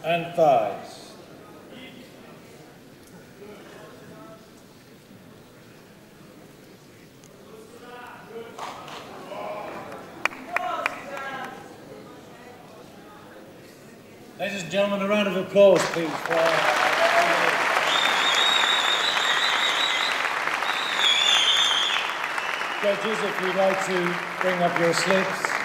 and thighs. Ladies and gentlemen, a round of applause, please. Judges, if you'd like to bring up your slips.